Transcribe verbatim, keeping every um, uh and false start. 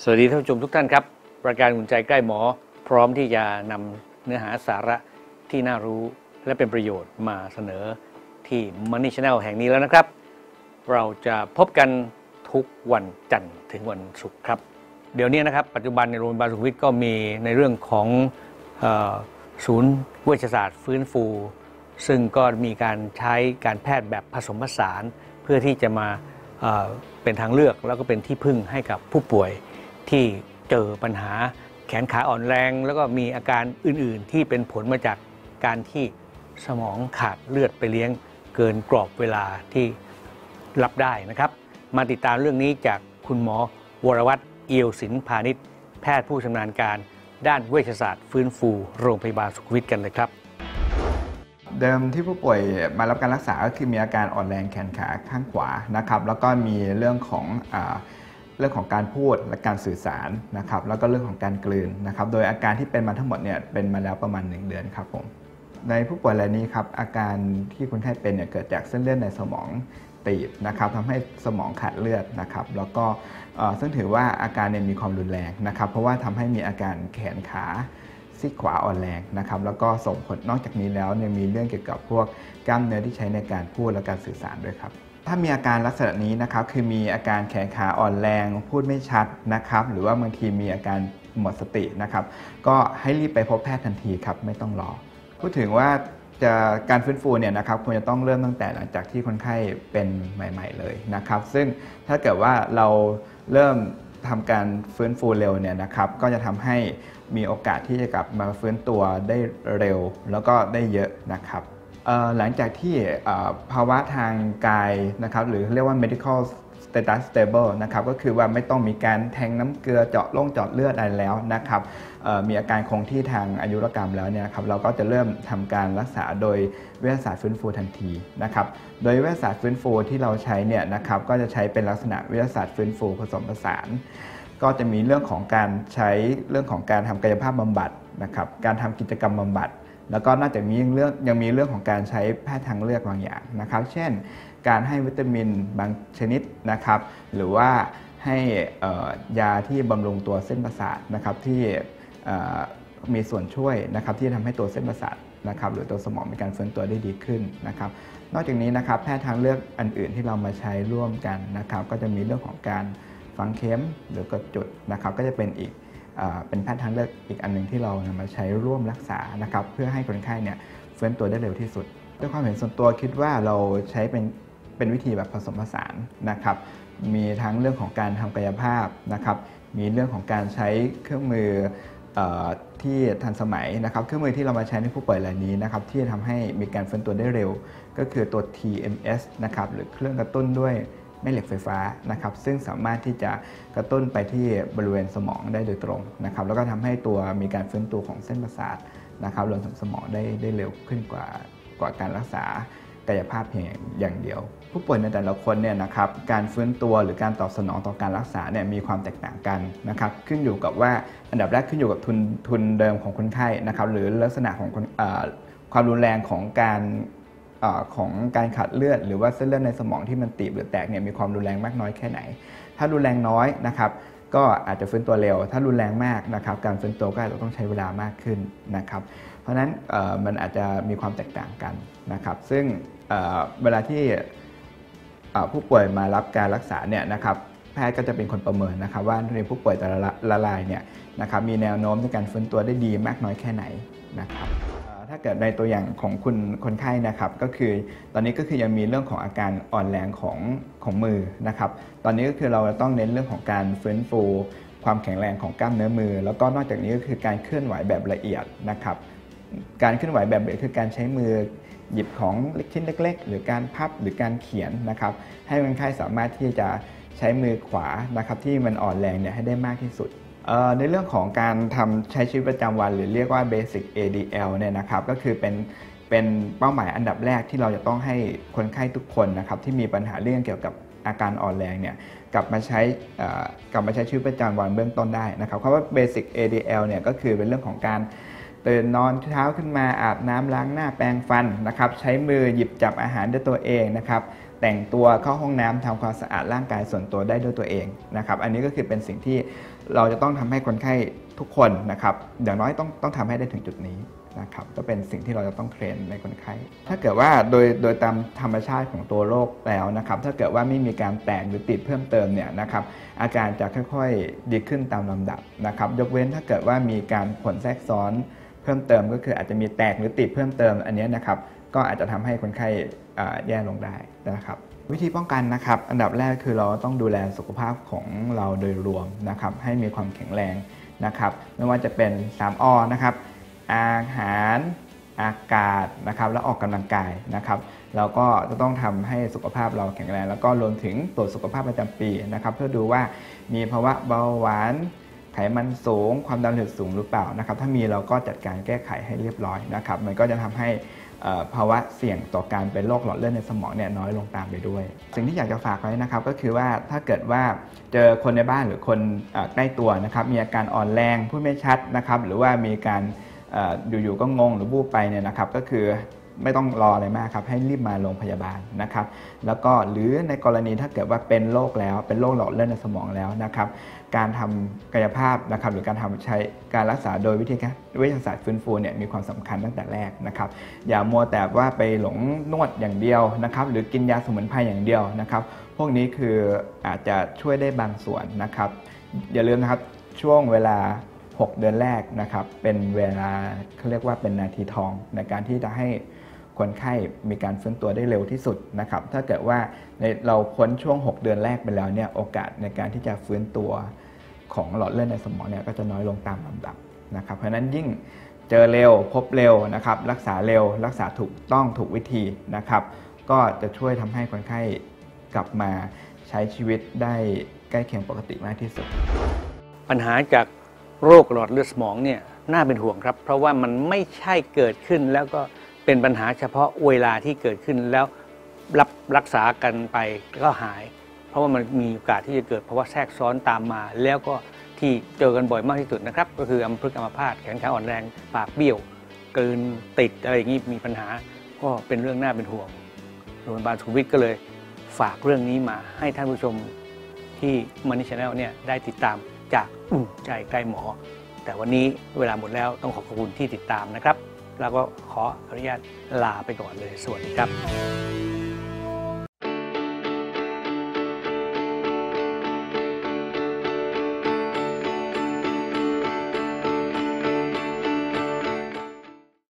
วัสดีท่านผู้ชมทุกท่านครับรายการอุ่นใจใกล้หมอพร้อมที่จะนำเนื้อหาสาระที่น่ารู้และเป็นประโยชน์มาเสนอที่ Money Channel แห่งนี้แล้วนะครับเราจะพบกันทุกวันจันทร์ถึงวันศุกร์ครับเดี๋ยวนี้นะครับปัจจุบันในโรงพยาบาลสุขุมวิทก็มีในเรื่องของเอ่อศูนย์เวชศาสตร์ฟื้นฟูซึ่งก็มีการใช้การแพทย์แบบผสมผสานเพื่อที่จะมาเอ่อเป็นทางเลือกแล้วก็เป็นที่พึ่งให้กับผู้ป่วยที่เจอปัญหาแขนขาอ่อนแรงแล้วก็มีอาการอื่นๆที่เป็นผลมาจากการที่สมองขาดเลือดไปเลี้ยงเกินกรอบเวลาที่รับได้นะครับมาติดตามเรื่องนี้จากคุณหมอวรวัฒน์เอียวศิลป์พาณิชย์แพทย์ผู้ชำนาญการด้านเวชศาสตร์ฟื้นฟูโรงพยาบาลสุขุมวิทกันเลยครับเดิมที่ผู้ป่วยมารับการรักษาก็คือมีอาการอ่อนแรงแขนขาข้างขวานะครับแล้วก็มีเรื่องของอ่าเรื่องของการพูดและการสื่อสารนะครับแล้วก็เรื่องของการกลืนนะครับโดยอาการที่เป็นมาทั้งหมดเนี่ยเป็นมาแล้วประมาณหนึ่งเดือนครับผมในผู้ป่วยรายนี้ครับอาการที่คนไข้เป็นเนี่ยเกิดจากเส้นเลือดในสมองตีบนะครับทำให้สมองขาดเลือดนะครับแล้วก็ซึ่งถือว่าอาการเนี่ยมีความรุนแรงนะครับเพราะว่าทำให้มีอาการแขนขาซีกขวาอ่อนแรงนะครับแล้วก็ส่งผลนอกจากนี้แล้วเนี่ยมีเรื่องเกี่ยวกับพวกกล้ามเนื้อที่ใช้ในการพูดและการสื่อสารด้วยครับถ้ามีอาการลักษณะนี้นะครับคือมีอาการแขนขาอ่อนแรงพูดไม่ชัดนะครับหรือว่าบางทีมีอาการหมดสตินะครับก็ให้รีบไปพบแพทย์ทันทีครับไม่ต้องรอพูดถึงว่าจะการฟื้นฟูเนี่ยนะครับควรจะต้องเริ่มตั้งแต่หลังจากที่คนไข้เป็นใหม่ๆเลยนะครับซึ่งถ้าเกิดว่าเราเริ่มทำการฟื้นฟูเร็วเนี่ยนะครับก็จะทำให้มีโอกาสที่จะกลับมาฟื้นตัวได้เร็วแล้วก็ได้เยอะนะครับหลังจากที่ภาวะทางกายนะครับหรือเรียกว่า medical status stable นะครับก็คือว่าไม่ต้องมีการแทงน้ำเกลือเจาะลงเจาะเลือดอะไรแล้วนะครับมีอาการคงที่ทางอายุรกรรมแล้วเนี่ยครับเราก็จะเริ่มทำการรักษาโดยเวชศาสตร์ฟื้นฟูทันทีนะครับโดยเวชศาสตร์ฟื้นฟูที่เราใช้เนี่ยนะครับก็จะใช้เป็นลักษณะเวชศาสตร์ฟื้นฟูผสมผสานก็จะมีเรื่องของการใช้เรื่องของการทำกายภาพบำบัดนะครับการทำกิจกรรมบำบัดแล้วก็นอกจากนี้ยังเรื่องยังมีเรื่องของการใช้แพทย์ทางเลือกบางอย่างนะครับเช่นการให้วิตามินบางชนิดนะครับหรือว่าให้ยาที่บำรุงตัวเส้นประสาทนะครับที่มีส่วนช่วยนะครับที่ทำให้ตัวเส้นประสาทนะครับหรือตัวสมองมีการฟื้นตัวได้ดีขึ้นนะครับนอกจากนี้นะครับแพทย์ทางเลือกอันอื่นที่เรามาใช้ร่วมกันนะครับก็จะมีเรื่องของการฝังเข็มหรือกดจุดนะครับก็จะเป็นอีกเป็นแพทย์ทางเลือกอีกอันหนึ่งที่เรานำมาใช้ร่วมรักษานะครับเพื่อให้คนไข้เนี่ยฟื้นตัวได้เร็วที่สุดด้วยความเห็นส่วนตัวคิดว่าเราใช้เป็นเป็นวิธีแบบผสมผสานนะครับมีทั้งเรื่องของการทำกายภาพนะครับมีเรื่องของการใช้เครื่องมือที่ทันสมัยนะครับเครื่องมือที่เรามาใช้ในผู้ป่วยรายนี้นะครับที่ทำให้มีการฟื้นตัวได้เร็วก็คือตัว ที เอ็ม เอส นะครับหรือเครื่องกระตุ้นด้วยแม่เหล็กไฟฟ้านะครับซึ่งสามารถที่จะกระตุ้นไปที่บริเวณสมองได้โดยตรงนะครับแล้วก็ทำให้ตัวมีการฟื้นตัวของเส้นประสาทนะครับรวมถึงสมองได้ได้เร็วขึ้นกว่ากว่าการรักษากายภาพเพียงอย่างเดียวผู้ป่วยในแต่ละคนเนี่ยนะครับการฟื้นตัวหรือการตอบสนองต่อการรักษาเนี่ยมีความแตกต่างกันนะครับขึ้นอยู่กับว่าอันดับแรกขึ้นอยู่กับทุนทุนเดิมของคนไข้นะครับหรือลักษณะของความรุนแรงของการของการขาดเลือดหรือว่าเส้นเลือดในสมองที่มันตีบหรือแตกเนี่ยมีความรุนแรงมากน้อยแค่ไหนถ้ารุนแรงน้อยนะครับก็อาจจะฟื้นตัวเร็วถ้ารุนแรงมากนะครับการฟื้นตัวก็อาจจะต้องใช้เวลามากขึ้นนะครับเพราะฉะนั้นมันอาจจะมีความแตกต่างกันนะครับซึ่งเวลาที่ผู้ป่วยมารับการรักษาเนี่ยนะครับแพทย์ก็จะเป็นคนประเมินนะครับว่าในผู้ป่วยแต่ละรายเนี่ยนะครับมีแนวโน้มในการฟื้นตัวได้ดีมากน้อยแค่ไหนนะครับถ้าเกิดในตัวอย่างของคุณคนไข้นะครับก็คือตอนนี้ก็คือยังมีเรื่องของอาการอ่อนแรงของของมือนะครับตอนนี้ก็คือเราต้องเน้นเรื่องของการฟื้นฟูความแข็งแรงของกล้ามเนื้อมือแล้วก็นอกจากนี้ก็คือการเคลื่อนไหวแบบละเอียดนะครับการเคลื่อนไหวแบบละเอียดคือการใช้มือหยิบของชิ้นเล็กๆหรือการพับหรือการเขียนนะครับให้คนไข้สามารถที่จะใช้มือขวานะครับที่มันอ่อนแรงเนี่ยให้ได้มากที่สุดในเรื่องของการทำใช้ชีวิตประจำวันหรือเรียกว่า Basic เอ ดี แอล เนี่ยนะครับก็คือเป็นเป็นเป้าหมายอันดับแรกที่เราจะต้องให้คนไข้ทุกคนนะครับที่มีปัญหาเรื่องเกี่ยวกับอาการอ่อนแรงเนี่ยกลับมาใช้กลับมาใช้ชีวิตประจำวันเบื้องต้นได้นะครับเพราะว่า Basic เอ ดี แอล เนี่ยก็คือเป็นเรื่องของการตื่นนอนเช้าขึ้นมาอาบน้ำล้างหน้าแปรงฟันนะครับใช้มือหยิบจับอาหารด้วยตัวเองนะครับแต่งตัวเข้าห้องน้ำทำความสะอาดร่างกายส่วนตัวได้ด้วยตัวเองนะครับอันนี้ก็คือเป็นสิ่งที่เราจะต้องทำให้คนไข้ทุกคนนะครับอย่างน้อยต้องต้องทำให้ได้ถึงจุดนี้นะครับก็เป็นสิ่งที่เราจะต้องเทรนในคนไข้ถ้าเกิดว่าโดยโดยตามธรรมชาติของตัวโรคแล้วนะครับถ้าเกิดว่าไม่มีการแตกหรือติดเพิ่มเติมเนี่ยนะครับอาการจะค่อยๆดีขึ้นตามลำดับนะครับยกเว้นถ้าเกิดว่ามีการผลแทรกซ้อนเพิ่มเติมก็คืออาจจะมีแตกหรือติดเพิ่มเติมอันนี้นะครับก็อาจจะทำให้คนไข้แย่ลงได้นะครับวิธีป้องกันนะครับอันดับแรกคือเราต้องดูแลสุขภาพของเราโดยรวมนะครับให้มีความแข็งแรงนะครับไม่ว่าจะเป็นสามอนะครับอาหารอากาศนะครับและออกกำลังกายนะครับเราก็จะต้องทำให้สุขภาพเราแข็งแรงแล้วก็รวมถึงตรวจสุขภาพประจำปีนะครับเพื่อดูว่ามีภาวะเบาหวานไขมันสูงความดันโลหิตสูงหรือเปล่านะครับถ้ามีเราก็จัดการแก้ไขให้เรียบร้อยนะครับมันก็จะทำให้ภาวะเสี่ยงต่อการเป็นโรคหลอดเลือดในสมองเนี่ยน้อยลงตามไปด้วยสิ่งที่อยากจะฝากไว้นะครับก็คือว่าถ้าเกิดว่าเจอคนในบ้านหรือคนใกล้ตัวนะครับมีอาการอ่อนแรงพูดไม่ชัดนะครับหรือว่ามีการอยู่ๆก็งงหรือวูบไปเนี่ยนะครับก็คือไม่ต้องรออะไรมากครับให้รีบมาโรงพยาบาลนะครับแล้วก็หรือในกรณีถ้าเกิดว่าเป็นโรคแล้วเป็นโรคหลอดเลือดในสมองแล้วนะครับการทำกายภาพนะครับหรือการทำใช้การรักษาโดยวิธีการวิทยาศาสตร์ฟื้นฟูเนี่ยมีความสำคัญตั้งแต่แรกนะครับอย่ามัวแต่ว่าไปหลงนวดอย่างเดียวนะครับหรือกินยาสมุนไพรอย่างเดียวนะครับพวกนี้คืออาจจะช่วยได้บางส่วนนะครับอย่าลืมนะครับช่วงเวลาหกเดือนแรกนะครับเป็นเวลาเขาเรียกว่าเป็นนาทีทองในการที่จะให้คนไข้มีการฟื้นตัวได้เร็วที่สุดนะครับถ้าเกิดว่าเราพ้นช่วงหกเดือนแรกไปแล้วเนี่ยโอกาสในการที่จะฟื้นตัวของหลอดเลือดในสมองเนี่ยก็จะน้อยลงตามลำดับนะครับเพราะฉะนั้นยิ่งเจอเร็วพบเร็วนะครับรักษาเร็วรักษาถูกต้องถูกวิธีนะครับก็จะช่วยทำให้คนไข้กลับมาใช้ชีวิตได้ใกล้เคียงปกติมากที่สุดปัญหาจากโรคหลอดเลือดสมองเนี่ยน่าเป็นห่วงครับเพราะว่ามันไม่ใช่เกิดขึ้นแล้วก็เป็นปัญหาเฉพาะเวลาที่เกิดขึ้นแล้วรับรักษากันไปก็หายเพราะว่ามันมีโอกาสที่จะเกิดภาวะแทรกซ้อนตามมาแล้วก็ที่เจอกันบ่อยมากที่สุดนะครับก็คืออัมพฤกษ์อัมพาตแขนขาอ่อนแรงปากเบี้ยวกลืนติดอะไรอย่างนี้มีปัญหาก็เป็นเรื่องน่าเป็นห่วงโรงพยาบาลสุขุมวิทก็เลยฝากเรื่องนี้มาให้ท่านผู้ชมที่Money Channelเนี่ยได้ติดตามจากอุ่นใจใกล้หมอแต่วันนี้เวลาหมดแล้วต้องขอขอบคุณที่ติดตามนะครับแล้วก็ขออนุญาตลาไปก่อนเลยสวัสดีครับ